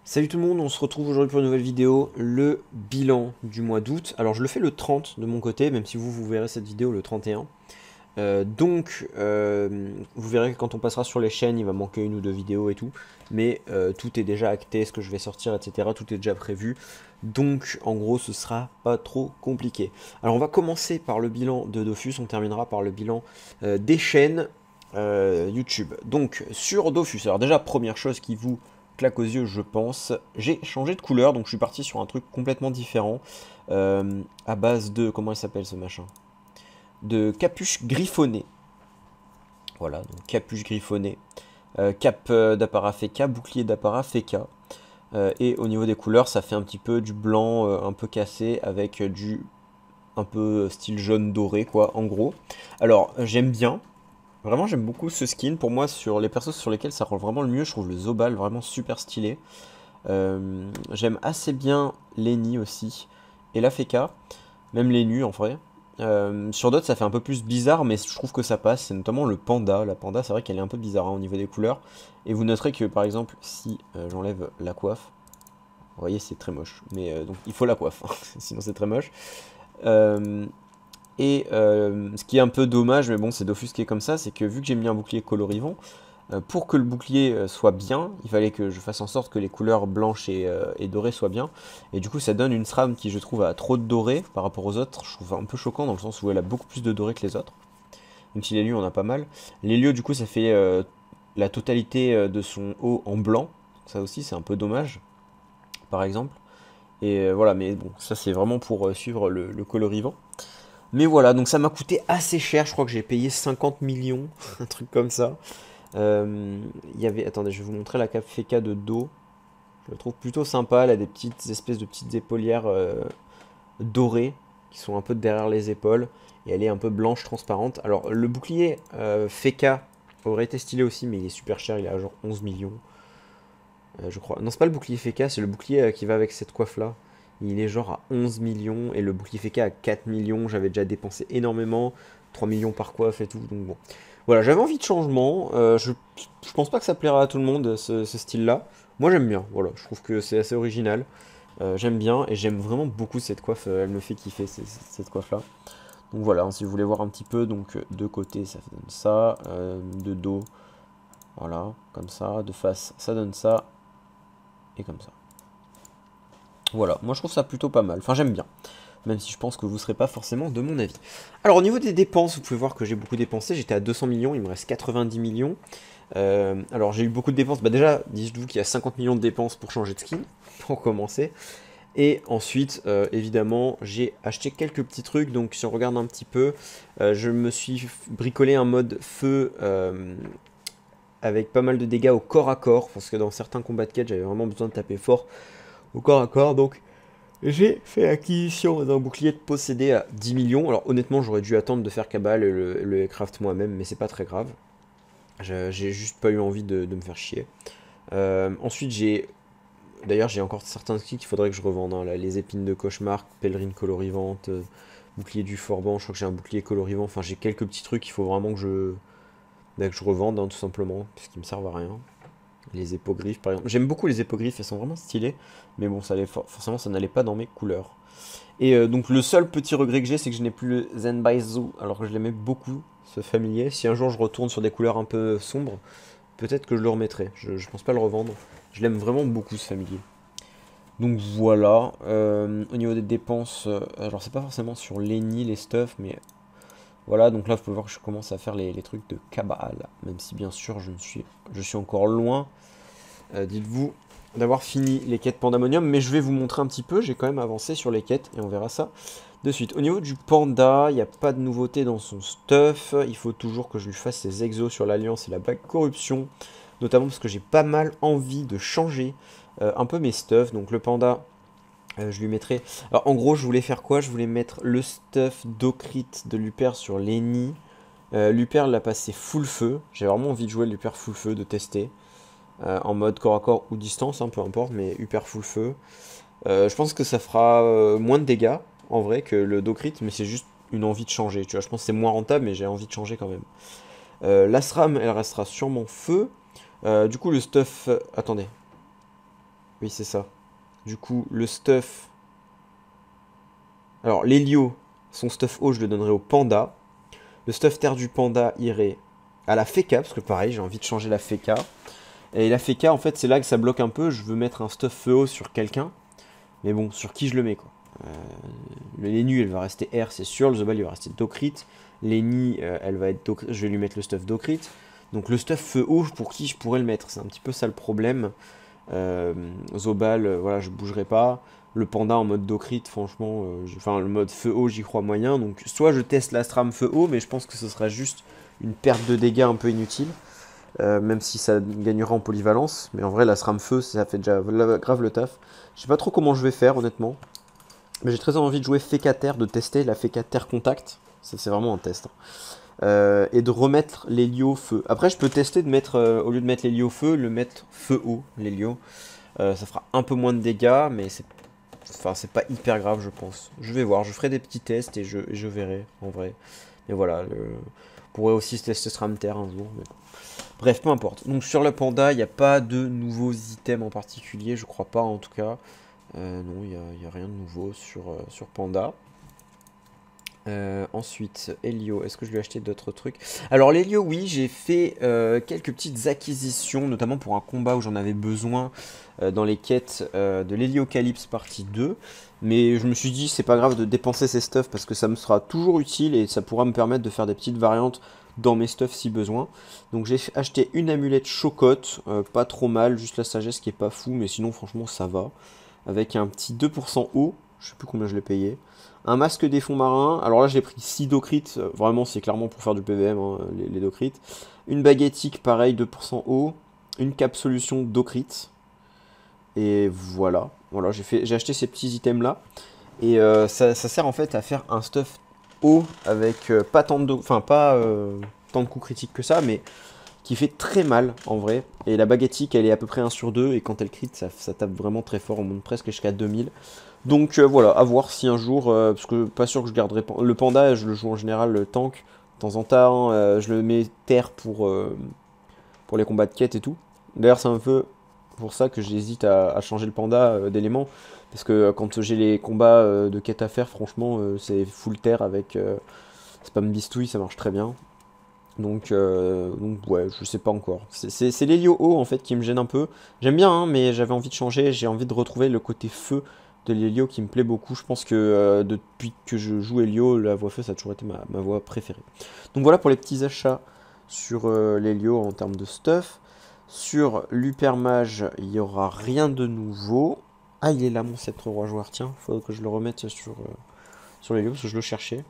Salut tout le monde, on se retrouve aujourd'hui pour une nouvelle vidéo, le bilan du mois d'août. Alors je le fais le 30 de mon côté, même si vous verrez cette vidéo le 31. Vous verrez que quand on passera sur les chaînes, il va manquer une ou deux vidéos et tout. Mais tout est déjà acté, ce que je vais sortir, etc. Tout est déjà prévu. Donc en gros, ce sera pas trop compliqué. Alors on va commencer par le bilan de Dofus, on terminera par le bilan des chaînes YouTube. Donc sur Dofus, alors déjà première chose qui vous claque aux yeux, je pense, j'ai changé de couleur, donc je suis parti sur un truc complètement différent, à base de, comment il s'appelle ce machin? De capuche griffonnée. Voilà, donc capuche griffonnée, cap d'apparat FK, bouclier d'apparat FK. Et au niveau des couleurs, ça fait un petit peu du blanc un peu cassé avec du un peu style jaune doré, quoi, en gros. Alors, j'aime bien. Vraiment, j'aime beaucoup ce skin. Pour moi, sur les persos sur lesquels ça rend vraiment le mieux, je trouve le Zobal vraiment super stylé. J'aime assez bien Lenny aussi. Et la Feka. Même les nus en vrai. Sur d'autres, ça fait un peu plus bizarre, mais je trouve que ça passe. C'est notamment le panda. La panda, c'est vrai qu'elle est un peu bizarre hein, au niveau des couleurs. Et vous noterez que par exemple, si j'enlève la coiffe, vous voyez, c'est très moche. Mais donc, il faut la coiffe, hein, sinon c'est très moche. Euh, Ce qui est un peu dommage, mais bon, c'est Dofus qui est comme ça, c'est que vu que j'ai mis un bouclier colorivant, pour que le bouclier soit bien, il fallait que je fasse en sorte que les couleurs blanches et dorées soient bien. Et du coup, ça donne une SRAM qui, je trouve, a trop de doré par rapport aux autres. Je trouve un peu choquant dans le sens où elle a beaucoup plus de doré que les autres. Même si les lieux, on a pas mal. Les lieux, du coup, ça fait la totalité de son haut en blanc. Ça aussi, c'est un peu dommage, par exemple. Et voilà, mais bon, ça c'est vraiment pour suivre le colorivant. Mais voilà, donc ça m'a coûté assez cher. Je crois que j'ai payé 50 millions, un truc comme ça. Il y avait, attendez, je vais vous montrer la cape FK de dos. Je la trouve plutôt sympa. Elle a des petites espèces de petites épaulières dorées qui sont un peu derrière les épaules. Et elle est un peu blanche, transparente. Alors, le bouclier FK aurait été stylé aussi, mais il est super cher. Il est à genre 11 millions, je crois. Non, c'est pas le bouclier FK, c'est le bouclier qui va avec cette coiffe-là. Il est genre à 11 millions et le bouclier FK à 4 millions. J'avais déjà dépensé énormément. 3 millions par coiffe et tout. Donc bon. Voilà, j'avais envie de changement. Je pense pas que ça plaira à tout le monde, ce style-là. Moi, j'aime bien. Voilà, je trouve que c'est assez original. J'aime bien et j'aime vraiment beaucoup cette coiffe. Elle me fait kiffer, cette coiffe-là. Donc voilà, hein, si vous voulez voir un petit peu, donc de côté, ça donne ça. De dos, voilà, comme ça. De face, ça donne ça. Et comme ça. Voilà, moi je trouve ça plutôt pas mal. Enfin, j'aime bien. Même si je pense que vous ne serez pas forcément de mon avis. Alors, au niveau des dépenses, vous pouvez voir que j'ai beaucoup dépensé. J'étais à 200 millions, il me reste 90 millions. Alors, j'ai eu beaucoup de dépenses. Bah, déjà, dites-vous qu'il y a 50 millions de dépenses pour changer de skin, pour commencer. Et ensuite, évidemment, j'ai acheté quelques petits trucs. Donc, si on regarde un petit peu, je me suis bricolé un mode feu avec pas mal de dégâts au corps à corps. Parce que dans certains combats de quête, j'avais vraiment besoin de taper fort au corps à corps. Donc, j'ai fait l'acquisition d'un bouclier de possédé à 10 millions. Alors honnêtement, j'aurais dû attendre de faire Cabal et le craft moi-même, mais c'est pas très grave. J'ai juste pas eu envie de me faire chier. Ensuite, d'ailleurs, j'ai encore certains skins qu'il faudrait que je revende, hein, là, les épines de cauchemar, pèlerine colorivante, bouclier du Forban. Je crois que j'ai un bouclier colorivant. Enfin, j'ai quelques petits trucs qu'il faut vraiment que je revende, hein, tout simplement, parce qu'ils me servent à rien. Les hippogriffes, par exemple. J'aime beaucoup les hippogriffes, elles sont vraiment stylées. Mais bon, forcément, ça n'allait pas dans mes couleurs. Et donc, le seul petit regret que j'ai, c'est que je n'ai plus le Zenbaizu, alors que je l'aimais beaucoup, ce familier. Si un jour je retourne sur des couleurs un peu sombres, peut-être que je le remettrai. Je pense pas le revendre. Je l'aime vraiment beaucoup, ce familier. Donc voilà. Au niveau des dépenses, alors c'est pas forcément sur Lenny, les stuff, mais voilà. Donc là, vous pouvez voir que je commence à faire les trucs de Cabal. Même si, bien sûr, je suis encore loin. Dites-vous d'avoir fini les quêtes Pandamonium, mais je vais vous montrer un petit peu, j'ai quand même avancé sur les quêtes et on verra ça de suite. Au niveau du panda, il n'y a pas de nouveauté dans son stuff, il faut toujours que je lui fasse ses exos sur l'Alliance et la bague corruption, notamment parce que j'ai pas mal envie de changer un peu mes stuff, donc le panda, je lui mettrai... Alors en gros, je voulais faire quoi? Je voulais mettre le stuff d'Ocrit de Luper sur Lenny. Luper l'a passé full feu, j'ai vraiment envie de jouer Luper full feu, de tester. En mode corps à corps ou distance, hein, peu importe, mais hyper full feu. Je pense que ça fera moins de dégâts, en vrai, que le Docrit, mais c'est juste une envie de changer, tu vois. Je pense que c'est moins rentable, mais j'ai envie de changer quand même. L'Asram, elle restera sûrement feu. Du coup, le stuff... attendez. Oui, c'est ça. Du coup, le stuff... Alors, l'Helio, son stuff eau, je le donnerai au panda. Le stuff terre du panda irait à la Feka, parce que pareil, j'ai envie de changer la Feka. Et la Feka, en fait, c'est là que ça bloque un peu. Je veux mettre un stuff feu eau sur quelqu'un. Mais bon, sur qui je le mets, quoi. Lennu, elle va rester R, c'est sûr. Le Zobal, il va rester Docrit. Lenny, elle va être je vais lui mettre le stuff Docrit. Donc le stuff feu eau, pour qui je pourrais le mettre? C'est un petit peu ça le problème. Zobal, voilà, je bougerai pas. Le panda en mode Docrit, franchement, enfin le mode feu eau, j'y crois moyen. Donc soit je teste l'Astram feu eau, mais je pense que ce sera juste une perte de dégâts un peu inutile. Même si ça gagnera en polyvalence. Mais en vrai, l'Astram feu, ça fait déjà grave le taf. Je sais pas trop comment je vais faire, honnêtement. Mais j'ai très envie de jouer Fécater, de tester la Fécater Contact. Ça, c'est vraiment un test. Et de remettre l'Hélio feu. Après, je peux tester de mettre, au lieu de mettre l'Hélio feu, le mettre feu eau, l'Hélio. Ça fera un peu moins de dégâts, mais c'est pas hyper grave, je pense. Je vais voir, je ferai des petits tests et je verrai, en vrai. Mais voilà, on pourrait aussi tester SRAMter un jour. Mais... Bref, peu importe. Donc sur le panda, il n'y a pas de nouveaux items en particulier, je crois pas en tout cas. Non, il n'y a rien de nouveau sur Panda. Ensuite, Helio, est-ce que je lui ai acheté d'autres trucs? Alors l'Helio, oui, j'ai fait quelques petites acquisitions, notamment pour un combat où j'en avais besoin dans les quêtes de l'Héliocalypse partie 2. Mais je me suis dit, c'est pas grave de dépenser ces stuffs parce que ça me sera toujours utile et ça pourra me permettre de faire des petites variantes dans mes stuffs si besoin. Donc j'ai acheté une amulette chocotte, pas trop mal, juste la sagesse qui est pas fou, mais sinon franchement ça va. Avec un petit 2% eau, je sais plus combien je l'ai payé. Un masque des fonds marins, alors là j'ai pris 6 docrites, vraiment c'est clairement pour faire du PVM, hein, les docrites. Une baguettique, pareil, 2% eau. Une cap solution docrites. Et voilà, j'ai acheté ces petits items là. Et ça sert en fait à faire un stuff eau avec pas tant de, tant de coups critiques que ça, mais qui fait très mal en vrai. Et la baguettique, elle est à peu près 1 sur 2, et quand elle crit, ça tape vraiment très fort, on monte presque jusqu'à 2000. Donc voilà, à voir si un jour, parce que pas sûr que je garderai le panda, je le joue en général le tank, de temps en temps, je le mets terre pour les combats de quête et tout. D'ailleurs c'est un peu pour ça que j'hésite à changer le panda d'élément, parce que quand j'ai les combats de quête à faire, franchement c'est full terre avec spam bistouille, ça marche très bien. Donc ouais, je sais pas encore. C'est l'Helio haut en fait qui me gêne un peu. J'aime bien, hein, mais j'avais envie de changer. J'ai envie de retrouver le côté feu de l'Helio qui me plaît beaucoup. Je pense que depuis que je joue Helio, la voix feu, ça a toujours été ma voix préférée. Donc voilà pour les petits achats sur l'Helio en termes de stuff. Sur l'Hypermage, il n'y aura rien de nouveau. Ah, il est là mon sceptre roi joueur. Tiens, il faudrait que je le remette sur l'Helio parce que je le cherchais.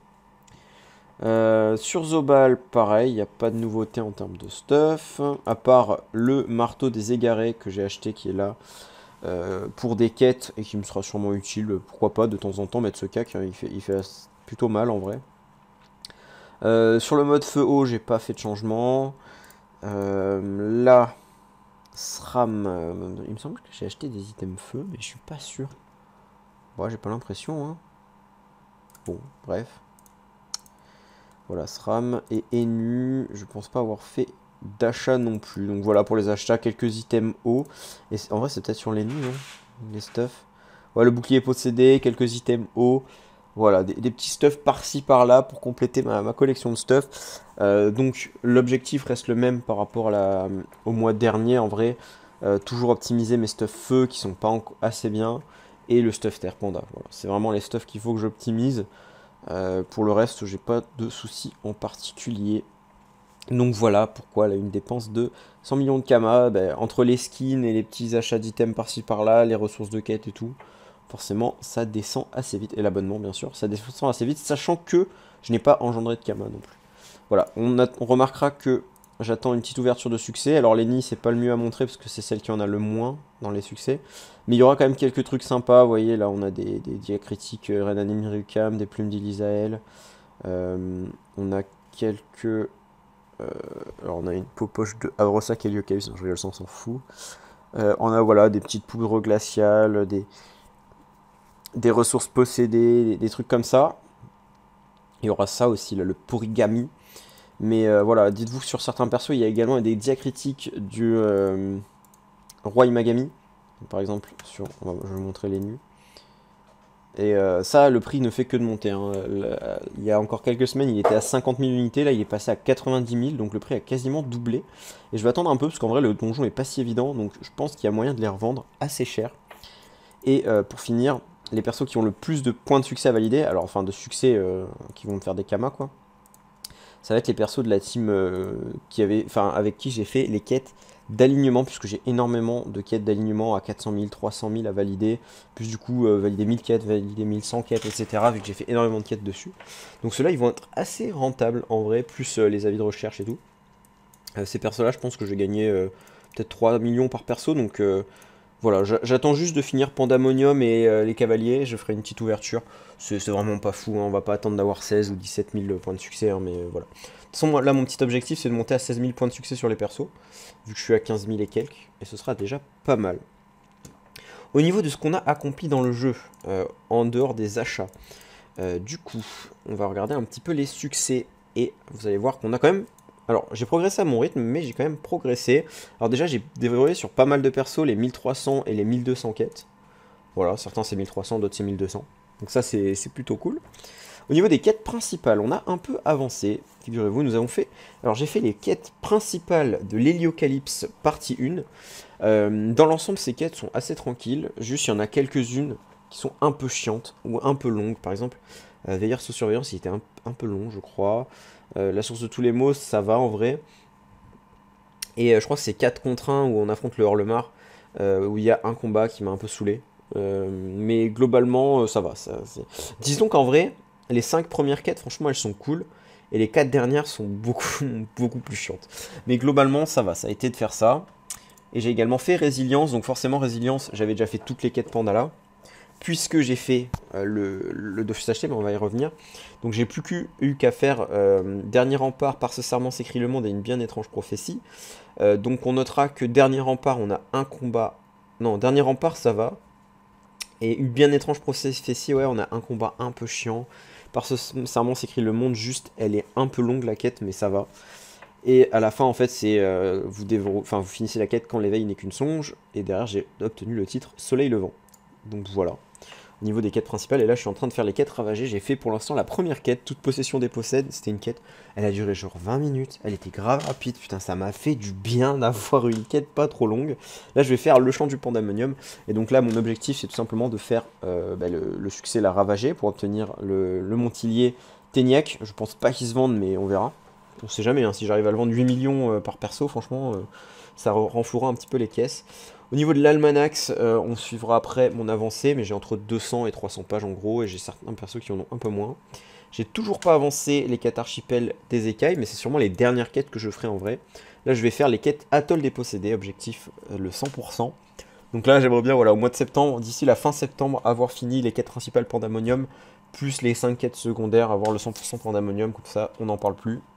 Sur Zobal, pareil, il n'y a pas de nouveauté en termes de stuff, à part le marteau des égarés que j'ai acheté qui est là pour des quêtes et qui me sera sûrement utile, pourquoi pas de temps en temps mettre ce cac, hein, il fait plutôt mal en vrai. Sur le mode feu eau, j'ai pas fait de changement. Là, SRAM, il me semble que j'ai acheté des items feu, mais je suis pas sûr. Bon, j'ai pas l'impression, hein. Bon, bref. Voilà, SRAM et ENU, je pense pas avoir fait d'achat non plus. Donc voilà pour les achats, quelques items hauts. Et en vrai, c'est peut-être sur l'ENU, hein, les stuffs. Voilà, le bouclier possédé, quelques items hauts. Voilà, des petits stuffs par-ci par-là pour compléter ma collection de stuff. Donc l'objectif reste le même par rapport au mois dernier en vrai. Toujours optimiser mes stuffs feu qui sont pas assez bien. Et le stuff terre panda. Voilà, c'est vraiment les stuffs qu'il faut que j'optimise. Pour le reste, j'ai pas de soucis en particulier. Donc voilà pourquoi là, une dépense de 100 millions de Kama, entre les skins et les petits achats d'items par-ci par-là, les ressources de quête et tout, forcément ça descend assez vite. Et l'abonnement bien sûr, ça descend assez vite, sachant que je n'ai pas engendré de Kama non plus. Voilà, on remarquera que j'attends une petite ouverture de succès. Alors Lenny, c'est pas le mieux à montrer parce que c'est celle qui en a le moins dans les succès. Mais il y aura quand même quelques trucs sympas. Vous voyez, là on a des diacritiques Renanim Mirukam, des plumes d'Elisael. On a quelques... alors on a une poche de Avrosak Heliocalypse, je rigole, ça on s'en fout. On a voilà des petites poudres glaciales, des ressources possédées, des trucs comme ça. Il y aura ça aussi, là, le Porigami. Mais voilà, dites-vous que sur certains persos, il y a également des diacritiques du Roi Imagami. Donc, par exemple, je vais vous montrer les nus. Et ça, le prix ne fait que de monter, hein. Il y a encore quelques semaines, il était à 50 000 unités. Là, il est passé à 90 000. Donc le prix a quasiment doublé. Et je vais attendre un peu parce qu'en vrai, le donjon est pas si évident. Donc je pense qu'il y a moyen de les revendre assez cher. Et pour finir, les persos qui ont le plus de points de succès à valider, alors enfin de succès qui vont me faire des kamas quoi, ça va être les persos de la team avec qui j'ai fait les quêtes d'alignement, puisque j'ai énormément de quêtes d'alignement à 400 000, 300 000 à valider, plus du coup valider 1000 quêtes, valider 1100 quêtes, etc. vu que j'ai fait énormément de quêtes dessus. Donc ceux-là ils vont être assez rentables en vrai, plus les avis de recherche et tout. Ces persos-là, je pense que je vais gagner peut-être 3 millions par perso, donc voilà, j'attends juste de finir Pandamonium et les cavaliers, je ferai une petite ouverture. C'est vraiment pas fou, hein, on va pas attendre d'avoir 16 ou 17 000 points de succès, hein, mais voilà. De toute façon, là, mon petit objectif, c'est de monter à 16 000 points de succès sur les persos, vu que je suis à 15 000 et quelques, et ce sera déjà pas mal. Au niveau de ce qu'on a accompli dans le jeu, en dehors des achats, du coup, on va regarder un petit peu les succès, et vous allez voir qu'on a quand même... Alors, j'ai progressé à mon rythme, mais j'ai quand même progressé. Alors déjà, j'ai déverrouillé sur pas mal de persos les 1300 et les 1200 quêtes. Voilà, certains c'est 1300, d'autres c'est 1200. Donc ça, c'est plutôt cool. Au niveau des quêtes principales, on a un peu avancé. Figurez-vous, nous avons fait... Alors, j'ai fait les quêtes principales de l'Héliocalypse, partie 1. Dans l'ensemble, ces quêtes sont assez tranquilles. Juste, il y en a quelques-unes qui sont un peu chiantes ou un peu longues. Par exemple, Veilleur sous surveillance, il était un peu long, je crois. La source de tous les maux, ça va en vrai. Et je crois que c'est 4 contre 1 où on affronte le Horlemar, où il y a un combat qui m'a un peu saoulé. Mais globalement, ça va. Disons qu'en vrai, les 5 premières quêtes, franchement, elles sont cool. Et les 4 dernières sont beaucoup, beaucoup plus chiantes. Mais globalement, ça va. Ça a été de faire ça. Et j'ai également fait Résilience. Donc forcément, Résilience, j'avais déjà fait toutes les quêtes Pandala. Puisque j'ai fait le Dofus acheté, mais on va y revenir. Donc j'ai plus eu qu'à faire Dernier Rempart, par ce serment s'écrit le monde et une bien étrange prophétie. Donc on notera que Dernier Rempart, on a un combat... Non, Dernier Rempart, ça va. Et une bien étrange prophétie, ouais, on a un combat un peu chiant. Par ce serment s'écrit le monde, juste, elle est un peu longue la quête, mais ça va. Et à la fin, en fait, c'est vous finissez la quête quand l'éveil n'est qu'une songe. Et derrière, j'ai obtenu le titre Soleil Levant. Donc voilà. Au niveau des quêtes principales, et là je suis en train de faire les quêtes ravagées. J'ai fait pour l'instant la première quête, toute possession des possèdes. C'était une quête, elle a duré genre 20 minutes, elle était grave rapide, putain ça m'a fait du bien d'avoir une quête pas trop longue. Là je vais faire le chant du Pandamonium, et donc là mon objectif c'est tout simplement de faire le succès la ravagée pour obtenir le Montillier Téniac. Je pense pas qu'il se vende, mais on verra. On sait jamais, hein, si j'arrive à le vendre 8 millions par perso, franchement ça renflouera un petit peu les caisses. Au niveau de l'almanax, on suivra après mon avancée, mais j'ai entre 200 et 300 pages en gros, et j'ai certains persos qui en ont un peu moins. J'ai toujours pas avancé les quêtes archipels des écailles, mais c'est sûrement les dernières quêtes que je ferai en vrai. Là, je vais faire les quêtes Atoll dépossédé, objectif le 100%. Donc là, j'aimerais bien, voilà, au mois de septembre, d'ici la fin septembre, avoir fini les quêtes principales Pandamonium, plus les 5 quêtes secondaires, avoir le 100% Pandamonium, comme ça, on n'en parle plus.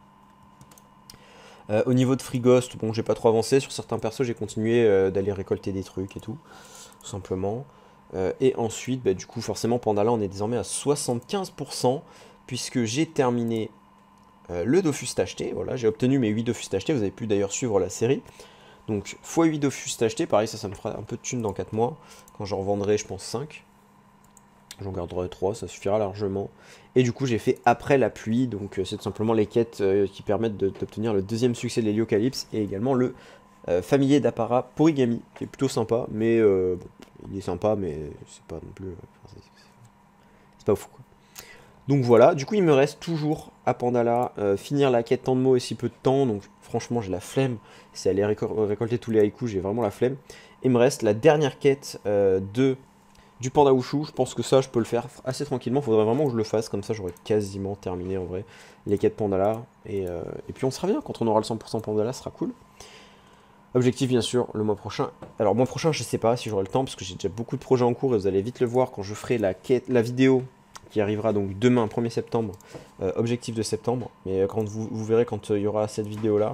Au niveau de Frigost, bon, j'ai pas trop avancé. Sur certains persos, j'ai continué d'aller récolter des trucs et tout simplement. Et ensuite, du coup, forcément, Pandala, on est désormais à 75%, puisque j'ai terminé le Dofus acheté. Voilà, j'ai obtenu mes 8 Dofus achetés. Vous avez pu d'ailleurs suivre la série. Donc, x8 Dofus achetés, pareil, ça me fera un peu de thunes dans 4 mois. Quand j'en revendrai, je pense 5. J'en garderai 3, ça suffira largement. Et du coup, j'ai fait après la pluie, donc c'est tout simplement les quêtes qui permettent d'obtenir le deuxième succès de l'Héliocalypse et également le familier d'apparat Porigami, qui est plutôt sympa, mais bon, il est sympa, mais c'est pas non plus. C'est pas fou quoi. Donc voilà, du coup, il me reste toujours à Pandala finir la quête tant de mots et si peu de temps, donc franchement, j'ai la flemme. C'est aller récolter tous les haïkus, j'ai vraiment la flemme. Il me reste la dernière quête du Panda Wushu. Je pense que ça, je peux le faire assez tranquillement. Faudrait vraiment que je le fasse, comme ça j'aurais quasiment terminé en vrai les quêtes Pandala. Et puis on sera bien, quand on aura le 100% Pandala, ce sera cool. Objectif bien sûr, le mois prochain. Alors mois prochain, je sais pas si j'aurai le temps, parce que j'ai déjà beaucoup de projets en cours, et vous allez vite le voir quand je ferai la vidéo qui arrivera donc demain, 1er septembre, objectif de septembre. Mais quand vous verrez quand il y aura cette vidéo-là,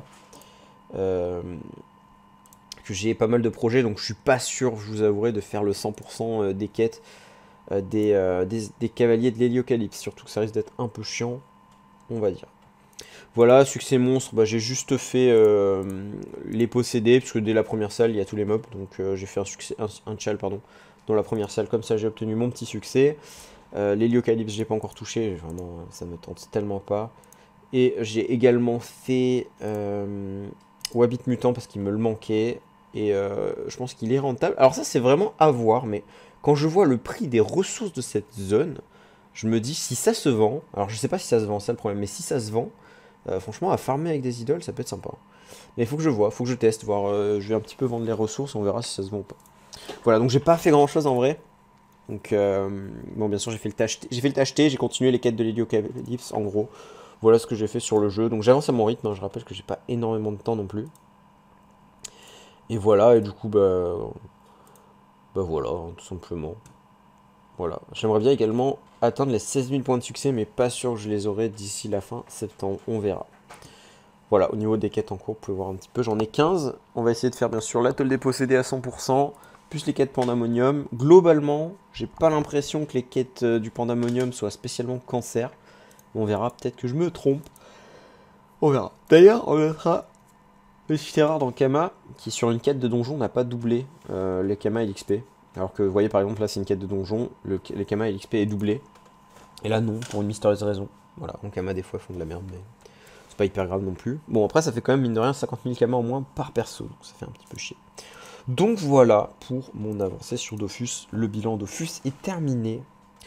que j'ai pas mal de projets, donc je suis pas sûr, je vous avouerai, de faire le 100% des quêtes des cavaliers de l'Héliocalypse, surtout que ça risque d'être un peu chiant, on va dire. Voilà, succès monstre, bah, j'ai juste fait les posséder, puisque dès la première salle, il y a tous les mobs, donc j'ai fait un succès, un tchal, pardon, dans la première salle, comme ça j'ai obtenu mon petit succès. L'héliocalypse, j'ai pas encore touché, vraiment, ça me tente tellement pas. Et j'ai également fait Wabbit Mutant, parce qu'il me le manquait, et je pense qu'il est rentable. Alors ça, c'est vraiment à voir, mais quand je vois le prix des ressources de cette zone, je me dis, si ça se vend, alors je sais pas si ça se vend, c'est le problème, mais si ça se vend, franchement, à farmer avec des idoles, ça peut être sympa. Mais il faut que je vois, faut que je teste, voir. Je vais un petit peu vendre les ressources, on verra si ça se vend ou pas. Voilà, donc j'ai pas fait grand chose en vrai. Donc, bon, bien sûr, j'ai fait le tâche, j'ai continué les quêtes de l'héliocalypse, en gros. Voilà ce que j'ai fait sur le jeu. Donc j'avance à mon rythme, hein, je rappelle que j'ai pas énormément de temps non plus. Et voilà, et du coup, bah voilà, hein, tout simplement. Voilà. J'aimerais bien également atteindre les 16 000 points de succès, mais pas sûr que je les aurai d'ici la fin septembre. On verra. Voilà, au niveau des quêtes en cours, vous pouvez voir un petit peu. J'en ai 15. On va essayer de faire bien sûr l'atelier des possédés à 100%, plus les quêtes Pandamonium. Globalement, j'ai pas l'impression que les quêtes du Pandamonium soient spécialement cancer. On verra, peut-être que je me trompe. On verra. D'ailleurs, on mettra une petite erreur dans Kama, qui sur une quête de donjon n'a pas doublé les Kama et l'XP. Alors que vous voyez par exemple là c'est une quête de donjon, les Kama et l'XP est doublé. Et là non, pour une mystérieuse raison. Voilà, en Kama des fois font de la merde, mais c'est pas hyper grave non plus. Bon après ça fait quand même mine de rien 50 000 Kama en moins par perso, donc ça fait un petit peu chier. Donc voilà pour mon avancée sur Dofus. Le bilan Dofus est terminé.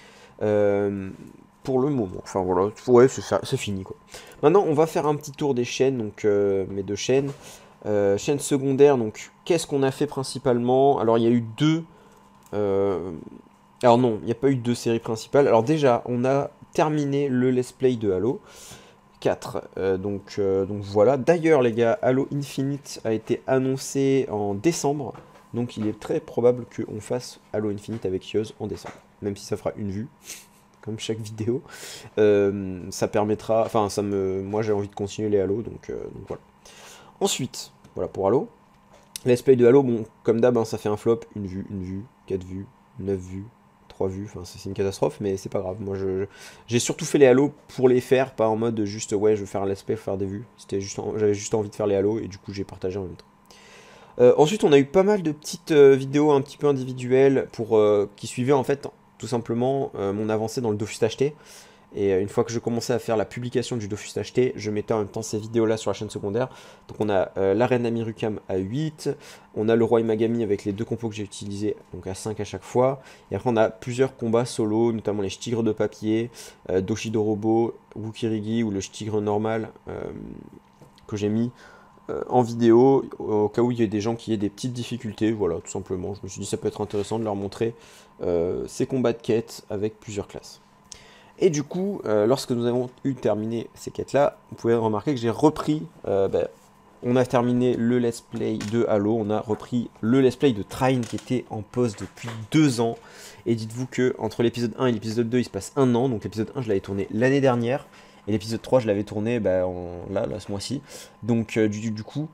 Pour le moment. Enfin voilà, ouais, c'est fini quoi. Maintenant, on va faire un petit tour des chaînes, donc mes deux chaînes. Chaîne secondaire, donc qu'est-ce qu'on a fait principalement? Alors il y a eu deux. Alors non, il n'y a pas eu deux séries principales. Alors déjà, on a terminé le let's play de Halo 4. Donc voilà. D'ailleurs les gars, Halo Infinite a été annoncé en décembre. Donc il est très probable qu'on fasse Halo Infinite avec Yoz en décembre. Même si ça fera une vue comme chaque vidéo, ça permettra, enfin moi j'ai envie de continuer les Halo, donc voilà. Ensuite, voilà pour Halo. Let's play de Halo, bon, comme d'hab, hein, ça fait un flop, une vue, 4 vues, 9 vues, 3 vues, enfin c'est une catastrophe, mais c'est pas grave. Moi j'ai surtout fait les Halo pour les faire, pas en mode juste ouais je veux faire un let's play, faire des vues. J'avais juste envie de faire les Halo et du coup j'ai partagé en même temps. Ensuite, on a eu pas mal de petites vidéos un petit peu individuelles qui suivaient en fait tout simplement mon avancée dans le Dofus acheté. Et une fois que je commençais à faire la publication du Dofus acheté, je mettais en même temps ces vidéos-là sur la chaîne secondaire. Donc on a l'arène Amirukam à 8, on a le roi Imagami avec les deux compos que j'ai utilisés, donc à 5 à chaque fois. Et après on a plusieurs combats solo, notamment les tigres de papier, Doshido Robo, Wukirigi ou le tigre normal que j'ai mis en vidéo, au cas où il y a des gens qui aient des petites difficultés, voilà, tout simplement. Je me suis dit ça peut être intéressant de leur montrer ces combats de quêtes avec plusieurs classes. Et du coup, lorsque nous avons eu terminé ces quêtes-là, vous pouvez remarquer que j'ai repris, on a terminé le let's play de Halo, on a repris le let's play de Trine qui était en pause depuis 2 ans. Et dites-vous que entre l'épisode 1 et l'épisode 2, il se passe 1 an, donc l'épisode 1 je l'avais tourné l'année dernière, et l'épisode 3 je l'avais tourné là, ce mois-ci. Donc du coup,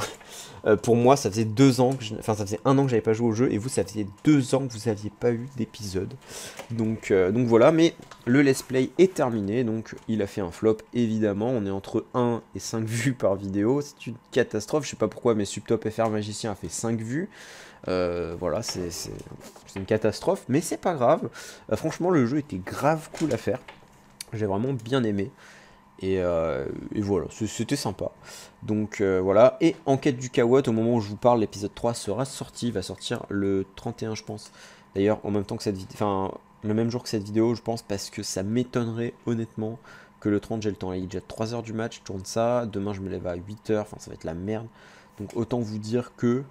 pour moi, ça faisait 2 ans, enfin ça faisait 1 an que j'avais pas joué au jeu, et vous, ça faisait 2 ans que vous n'aviez pas eu d'épisode. Donc voilà, mais le let's play est terminé, donc il a fait un flop, évidemment. On est entre 1 et 5 vues par vidéo, c'est une catastrophe. Je sais pas pourquoi, mais Subtop FR Magicien a fait 5 vues. Voilà, c'est une catastrophe, mais c'est pas grave. Franchement, le jeu était grave cool à faire. J'ai vraiment bien aimé. Et voilà, c'était sympa. Donc voilà. Et Enquête du Kawot, au moment où je vous parle, l'épisode 3 sera sorti. Il va sortir le 31, je pense. D'ailleurs, en même temps que cette vidéo. Enfin, le même jour que cette vidéo, je pense, parce que ça m'étonnerait honnêtement que le 30 j'ai le temps. Il est déjà 3h du match, je tourne ça. Demain, je me lève à 8h. Enfin, ça va être la merde. Donc autant vous dire que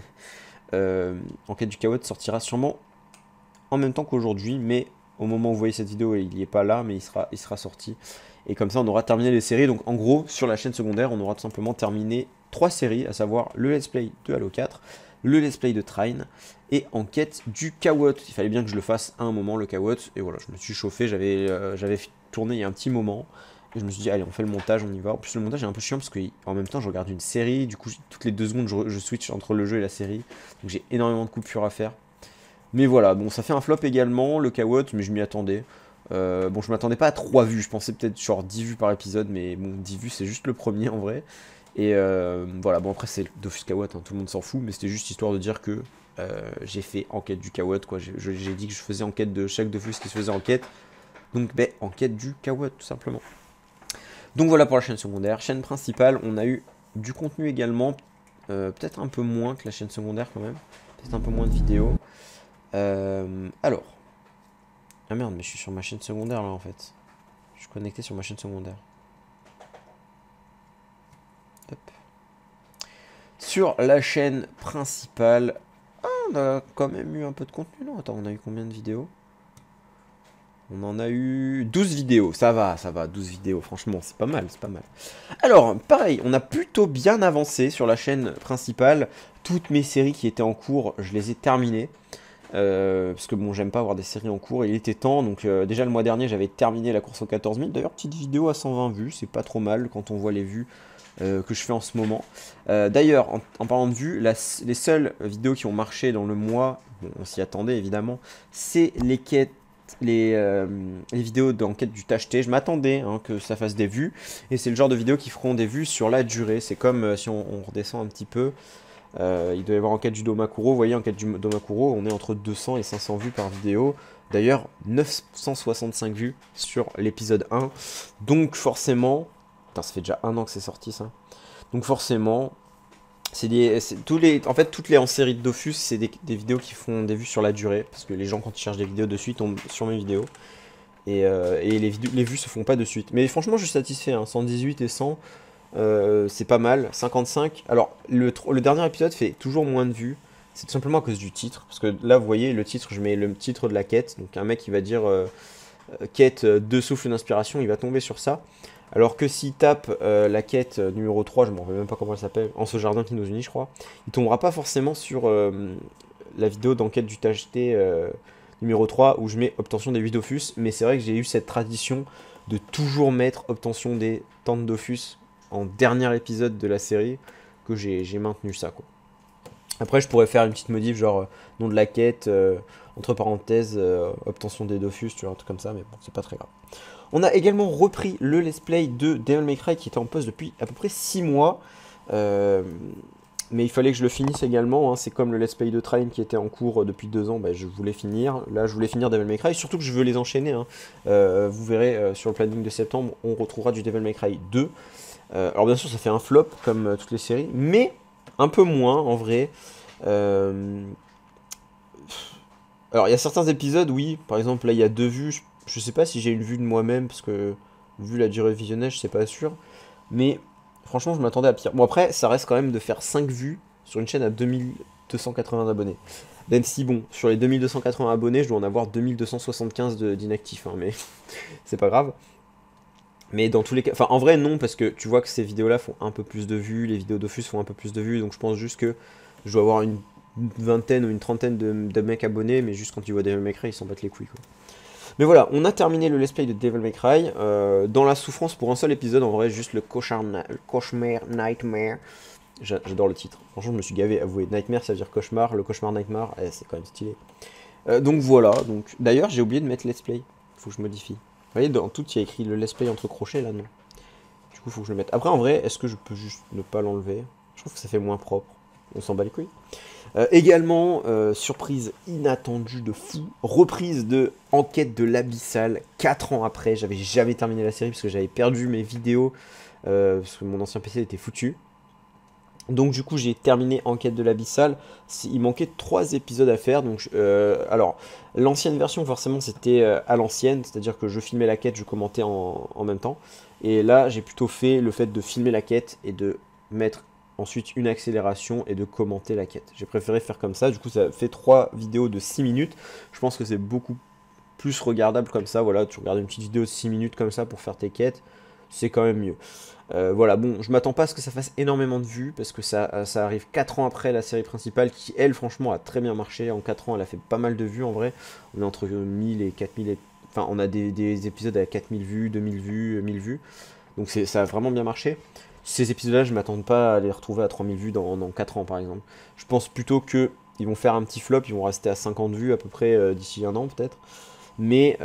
Enquête du Kawot sortira sûrement en même temps qu'aujourd'hui. Mais au moment où vous voyez cette vidéo, il n'y est pas là, mais il sera sorti. Et comme ça, on aura terminé les séries. Donc en gros, sur la chaîne secondaire, on aura tout simplement terminé 3 séries, à savoir le let's play de Halo 4, le let's play de Trine et Enquête du Kawot. Il fallait bien que je le fasse à un moment, le Kawot. Et voilà, je me suis chauffé, j'avais tourné il y a un petit moment. Et je me suis dit, allez, on fait le montage, on y va. En plus, le montage est un peu chiant parce qu'en même temps, je regarde une série. Du coup, toutes les 2 secondes, je switch entre le jeu et la série. Donc j'ai énormément de coupures à faire. Mais voilà, bon, ça fait un flop également, le Kawot, mais je m'y attendais. Bon, je m'attendais pas à 3 vues, je pensais peut-être genre 10 vues par épisode, mais bon, 10 vues c'est juste le premier en vrai. Et voilà, bon après c'est Dofus Kawat, hein, tout le monde s'en fout, mais c'était juste histoire de dire que j'ai fait enquête du Kawat, quoi. J'ai dit que je faisais enquête de chaque Dofus qui se faisait enquête. Donc, ben, enquête du Kawat, tout simplement. Donc voilà pour la chaîne secondaire. Chaîne principale, on a eu du contenu également, peut-être un peu moins que la chaîne secondaire quand même. Peut-être un peu moins de vidéos. Alors. Ah merde, mais je suis sur ma chaîne secondaire là en fait. Je suis connecté sur ma chaîne secondaire. Hop. Sur la chaîne principale, ah, on a quand même eu un peu de contenu, non? Attends, on a eu combien de vidéos? On en a eu 12 vidéos, ça va, 12 vidéos, franchement, c'est pas mal, c'est pas mal. Alors, pareil, on a plutôt bien avancé sur la chaîne principale. Toutes mes séries qui étaient en cours, je les ai terminées. Parce que bon, j'aime pas avoir des séries en cours, il était temps. Donc déjà le mois dernier, j'avais terminé la course aux 14 000. D'ailleurs, petite vidéo à 120 vues, c'est pas trop mal quand on voit les vues que je fais en ce moment. D'ailleurs, en parlant de vues, les seules vidéos qui ont marché dans le mois, bon, on s'y attendait évidemment, c'est les quêtes. Les vidéos d'enquête du Tacheté, je m'attendais hein, que ça fasse des vues, et c'est le genre de vidéos qui feront des vues sur la durée. C'est comme si on redescend un petit peu, il doit y avoir enquête du Domakuro, vous voyez, enquête du Domakuro, on est entre 200 et 500 vues par vidéo. D'ailleurs, 965 vues sur l'épisode 1, donc forcément, putain, ça fait déjà un an que c'est sorti ça, donc forcément, en fait, toutes les en série de Dofus, c'est des vidéos qui font des vues sur la durée, parce que les gens, quand ils cherchent des vidéos de suite, tombent sur mes vidéos. Et les vues se font pas de suite. Mais franchement, je suis satisfait, hein. 118 et 100, c'est pas mal. 55. Alors, le dernier épisode fait toujours moins de vues. C'est tout simplement à cause du titre. Parce que là, vous voyez, le titre, je mets le titre de la quête. Donc, un mec qui va dire quête 2 souffles d'inspiration, il va tomber sur ça. Alors que s'il tape la quête numéro 3, je ne me rappelle même pas comment elle s'appelle, en ce jardin qui nous unit, je crois, il tombera pas forcément sur la vidéo d'enquête du THT numéro 3 où je mets obtention des 8 Dofus. Mais c'est vrai que j'ai eu cette tradition de toujours mettre obtention des temps de Dofus en dernier épisode de la série, que j'ai maintenu ça, quoi. Après, je pourrais faire une petite modif, genre nom de la quête, entre parenthèses, obtention des Dofus, tu vois, un truc comme ça, mais bon, c'est pas très grave. On a également repris le let's play de Devil May Cry qui était en pause depuis à peu près 6 mois. Mais il fallait que je le finisse également, hein. C'est comme le let's play de Train qui était en cours depuis 2 ans, bah, je voulais finir. Là, je voulais finir Devil May Cry, surtout que je veux les enchaîner, hein. Vous verrez sur le planning de septembre, on retrouvera du Devil May Cry 2. Alors bien sûr, ça fait un flop comme toutes les séries, mais un peu moins en vrai. Alors il y a certains épisodes, oui, par exemple là il y a 2 vues, je sais pas si j'ai une vue de moi-même, parce que vu la durée de visionnage, c'est pas sûr. Mais franchement, je m'attendais à pire. Bon après, ça reste quand même de faire 5 vues sur une chaîne à 2280 abonnés. Même si bon, sur les 2280 abonnés, je dois en avoir 2275 d'inactifs, hein, mais c'est pas grave. Mais dans tous les cas, enfin en vrai non, parce que tu vois que ces vidéos-là font un peu plus de vues, les vidéos Dofus font un peu plus de vues, donc je pense juste que je dois avoir une vingtaine ou une trentaine de mecs abonnés, mais juste quand ils voient Devil May Cry, ils s'en battent les couilles, quoi. Mais voilà, on a terminé le let's play de Devil May Cry, dans la souffrance pour un seul épisode, en vrai, juste le cauchemar Nightmare. J'adore le titre, franchement je me suis gavé, avoué, Nightmare ça veut dire cauchemar, le cauchemar Nightmare, c'est quand même stylé. Donc voilà, donc d'ailleurs j'ai oublié de mettre let's play, faut que je modifie. Vous voyez, dans tout, il y a écrit le let's play entre crochets, là, non. Du coup, il faut que je le mette. Après, en vrai, est-ce que je peux juste ne pas l'enlever? Je trouve que ça fait moins propre. On s'en bat les couilles. Également, surprise inattendue de fou, reprise de Enquête de l'Abyssal, 4 ans après. J'avais jamais terminé la série parce que j'avais perdu mes vidéos, parce que mon ancien PC était foutu. Donc du coup j'ai terminé Enquête de l'Abyssal, il manquait 3 épisodes à faire, donc alors l'ancienne version forcément c'était à l'ancienne, c'est-à-dire que je filmais la quête, je commentais en même temps, et là j'ai plutôt fait le fait de filmer la quête et de mettre ensuite une accélération et de commenter la quête. J'ai préféré faire comme ça, du coup ça fait 3 vidéos de 6 minutes, je pense que c'est beaucoup plus regardable comme ça, voilà, tu regardes une petite vidéo de 6 minutes comme ça pour faire tes quêtes, c'est quand même mieux. Voilà, bon, je m'attends pas à ce que ça fasse énormément de vues, parce que ça arrive 4 ans après la série principale, qui elle, franchement, a très bien marché. En 4 ans, elle a fait pas mal de vues en vrai. On est entre 1000 et 4000, enfin, on a des épisodes à 4000 vues, 2000 vues, 1000 vues. Donc ça a vraiment bien marché. Ces épisodes-là, je m'attends pas à les retrouver à 3000 vues dans 4 ans, par exemple. Je pense plutôt que ils vont faire un petit flop, ils vont rester à 50 vues à peu près d'ici un an, peut-être. Mais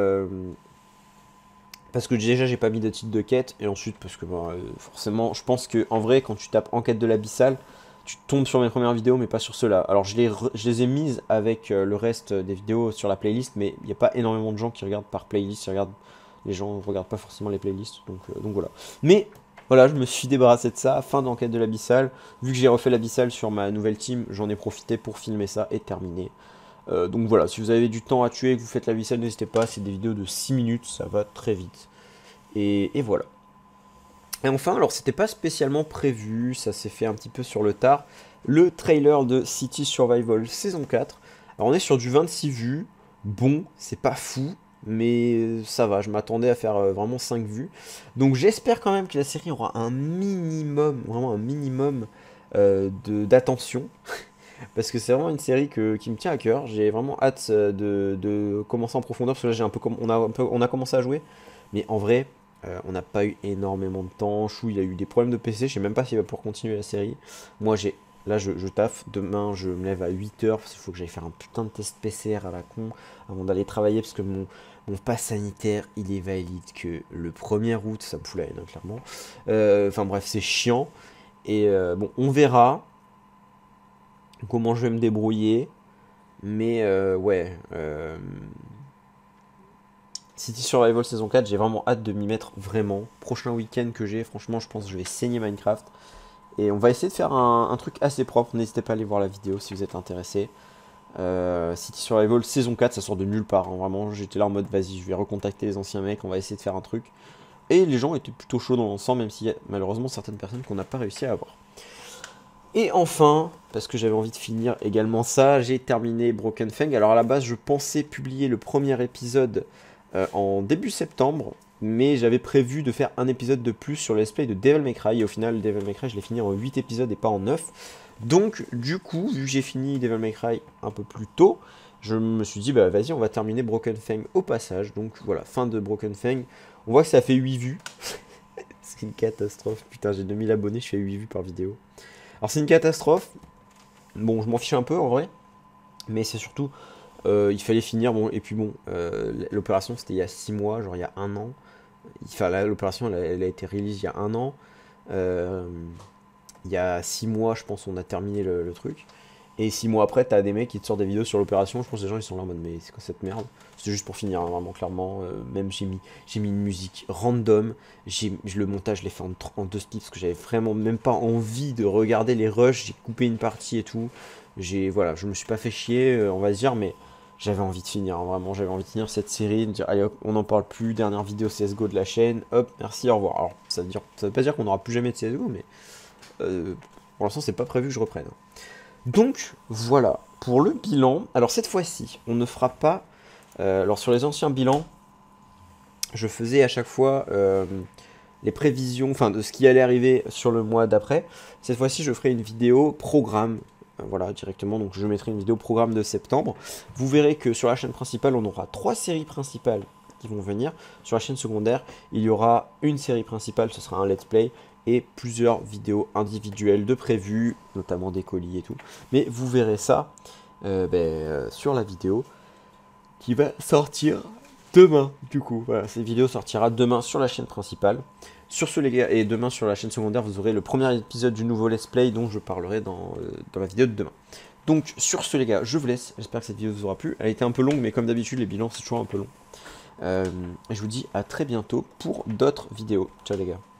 parce que déjà j'ai pas mis de titre de quête, et ensuite parce que forcément je pense que en vrai quand tu tapes enquête de l'abyssal, tu tombes sur mes premières vidéos mais pas sur ceux-là. Alors je les ai mises avec le reste des vidéos sur la playlist, mais il n'y a pas énormément de gens qui regardent par playlist, les gens ne regardent pas forcément les playlists, donc voilà. Mais voilà, je me suis débarrassé de ça, fin d'enquête de l'abyssal. Vu que j'ai refait l'abyssal sur ma nouvelle team, j'en ai profité pour filmer ça et terminer. Donc voilà, si vous avez du temps à tuer et que vous faites l'abyssal, n'hésitez pas, c'est des vidéos de 6 minutes, ça va très vite. Et voilà. Et enfin, alors c'était pas spécialement prévu, ça s'est fait un petit peu sur le tard, le trailer de City Survival saison 4. Alors on est sur du 26 vues, bon, c'est pas fou, mais ça va, je m'attendais à faire vraiment 5 vues. Donc j'espère quand même que la série aura un minimum, vraiment un minimum d'attention. Parce que c'est vraiment une série qui me tient à cœur. J'ai vraiment hâte de commencer en profondeur. Parce que là, on a commencé à jouer. Mais en vrai, on n'a pas eu énormément de temps. Chou, il a eu des problèmes de PC. Je sais même pas s'il va pouvoir continuer la série. Moi, là, je taffe. Demain, je me lève à 8h. Parce qu'il faut que j'aille faire un putain de test PCR à la con avant d'aller travailler. Parce que mon pass sanitaire, il est valide que le 1er août. Ça me fout la haine, hein, clairement. Enfin bref, c'est chiant. Et bon, on verra comment je vais me débrouiller. Mais ouais, City Survival saison 4, j'ai vraiment hâte de m'y mettre vraiment. Prochain week-end que j'ai, franchement, je pense que je vais saigner Minecraft. Et on va essayer de faire un truc assez propre. N'hésitez pas à aller voir la vidéo si vous êtes intéressé. City Survival saison 4, ça sort de nulle part, hein. Vraiment, j'étais là en mode vas-y, je vais recontacter les anciens mecs, on va essayer de faire un truc. Et les gens étaient plutôt chauds dans l'ensemble, même s'il y a malheureusement certaines personnes qu'on n'a pas réussi à avoir. Et enfin, parce que j'avais envie de finir également ça, j'ai terminé Broken Fang. Alors à la base, je pensais publier le premier épisode en début septembre, mais j'avais prévu de faire un épisode de plus sur le let's play de Devil May Cry. Et au final, Devil May Cry, je l'ai fini en 8 épisodes et pas en 9. Donc du coup, vu que j'ai fini Devil May Cry un peu plus tôt, je me suis dit, bah vas-y, on va terminer Broken Fang au passage. Donc voilà, fin de Broken Fang. On voit que ça fait 8 vues. C'est une catastrophe. Putain, j'ai 2000 abonnés, je fais 8 vues par vidéo. Alors c'est une catastrophe, bon je m'en fiche un peu en vrai, mais c'est surtout, il fallait finir, bon, et puis bon, l'opération c'était il y a 6 mois, genre il y a un an, enfin l'opération elle a été release il y a un an, il y a 6 mois je pense on a terminé le truc, et 6 mois après t'as des mecs qui te sortent des vidéos sur l'opération, je pense que les gens ils sont là en mode mais c'est quoi cette merde, c'est juste pour finir, hein, vraiment clairement, même j'ai mis une musique random, le montage je l'ai fait en 2 splits parce que j'avais vraiment même pas envie de regarder les rushs, j'ai coupé une partie et tout, voilà, je me suis pas fait chier, on va se dire, mais j'avais envie de finir, hein, vraiment j'avais envie de finir cette série, de dire allez hop, on n'en parle plus, dernière vidéo CSGO de la chaîne, hop, merci, au revoir. Alors ça veut pas dire qu'on n'aura plus jamais de CSGO, mais pour l'instant c'est pas prévu que je reprenne. Donc voilà, pour le bilan, alors cette fois-ci, on ne fera pas, alors sur les anciens bilans, je faisais à chaque fois les prévisions, enfin de ce qui allait arriver sur le mois d'après. Cette fois-ci, je ferai une vidéo programme, voilà, directement, donc je mettrai une vidéo programme de septembre. Vous verrez que sur la chaîne principale, on aura 3 séries principales qui vont venir. Sur la chaîne secondaire, il y aura une série principale, ce sera un let's play, et plusieurs vidéos individuelles de prévues, notamment des colis et tout. Mais vous verrez ça sur la vidéo qui va sortir demain, du coup. Voilà, cette vidéo sortira demain sur la chaîne principale. Sur ce les gars, et demain sur la chaîne secondaire, vous aurez le premier épisode du nouveau let's play dont je parlerai dans la vidéo de demain. Donc sur ce les gars, je vous laisse. J'espère que cette vidéo vous aura plu. Elle a été un peu longue, mais comme d'habitude, les bilans c'est toujours un peu long. Et je vous dis à très bientôt pour d'autres vidéos. Ciao les gars.